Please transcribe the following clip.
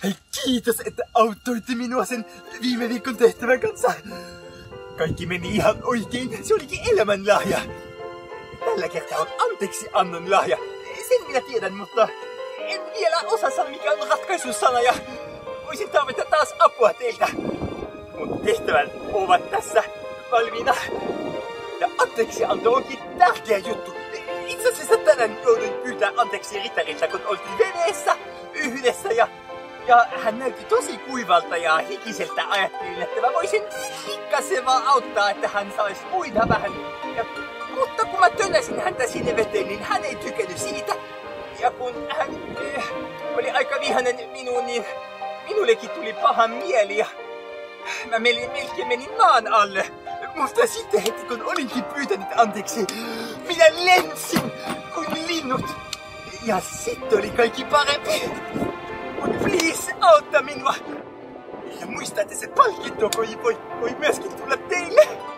Kiitos, että auttoitte minua sen viime viikon tehtävän kanssa. Kaikki meni ihan oikein. Se olikin elämänlahja. Tällä kertaa on anteeksi annon lahja. Sen minä tiedän, mutta en vielä osaa sanoa mikä on ratkaisusana ja voisin tarvita taas apua teiltä. Mun tehtävät ovat tässä valmiina. Ja anteeksianto onkin tärkeä juttu. Itse asiassa tänään jouduin pyytää anteeksi Ritarilta, kun oltiin veneessä yhdessä ja hän näytti tosi kuivalta ja hikiseltä. Ajattelin, että mä voisin pikkasen vaan auttaa, että hän saisi uida vähän. Mutta kun mä tönäsin häntä sinne veteen, niin hän ei tykännyt siitä. Ja kun hän oli aika vihainen minuun, niin minullekin tuli paha mieli ja mä melkein menin maan alle. Mutta sitten heti kun olinkin pyytänyt anteeksi, minä lensin kuin linnut. Ja sitten oli kaikki parempi. Mut please, autta minua. Ja muista, että se palkinto voi myöskin tulla teille.